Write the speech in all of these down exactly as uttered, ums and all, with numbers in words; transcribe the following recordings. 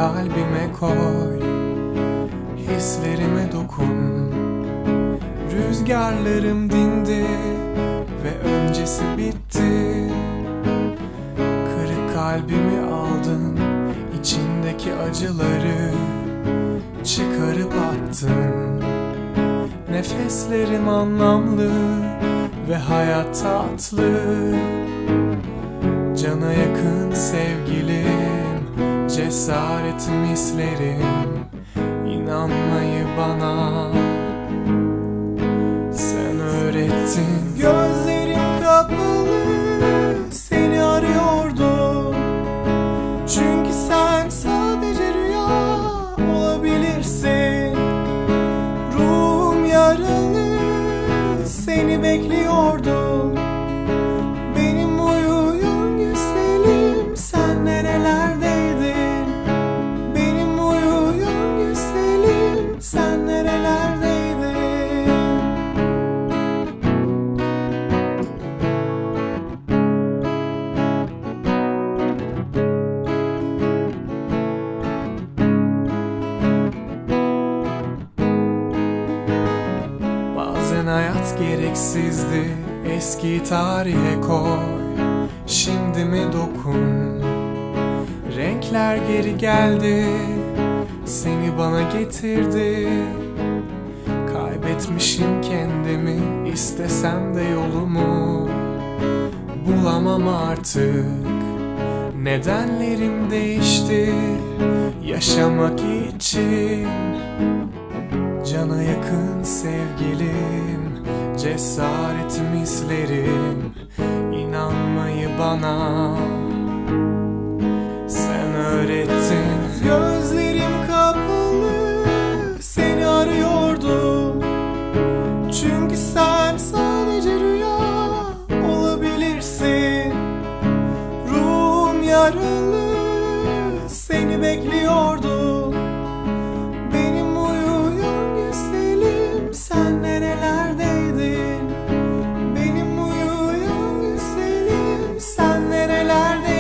kalbime koy, hislerime dokun. Rüzgarlarım dindi ve öncesi bitti. Kırık kalbimi aldın, içindeki acıları çıkarıp attın. Nefeslerim anlamlı ve hayat tatlı. Cana yakın sevgilim, cesaretim hislerim, inanmayı bana sen öğrettin. Gözlerim kapalı, seni arıyordum. Çünkü sen sadece rüya olabilirsin. Ruhum yaralı, seni bekliyordum. Benim uyuyan güzelim, sen nerelerdeydin? Benim uyuyan güzelim, sen nerelerdeydin? Bazen hayat gereksizdi, eski tarihe koy, şimdi mi dokun? Renkler geri geldi, seni bana getirdi. Kaybetmişim kendimi, istesem de yolumu bulamam artık. Nedenlerim değişti yaşamak için. Cana yakın sevgilim, cesaretim hislerim, inanmayı bana sen öğrettin. Gözlerim kapalı, seni arıyordum. Çünkü sen sadece rüya olabilirsin. Ruhum yaralı, seni bekliyordum. Benim uyuyan güzelim, sen nerelerdeydin? Benim uyuyan güzelim, sen nerelerdeydin?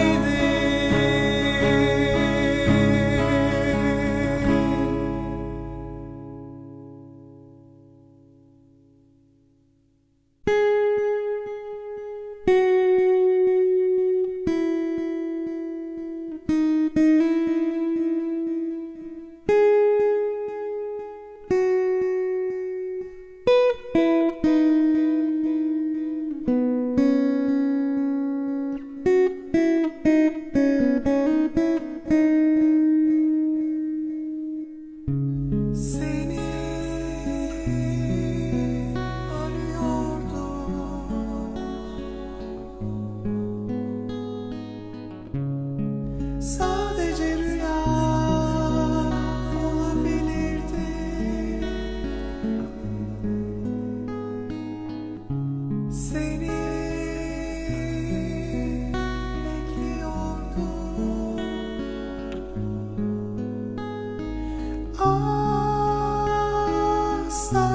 Sadece rüya olabilirdi. Seni bekliyordum. Asla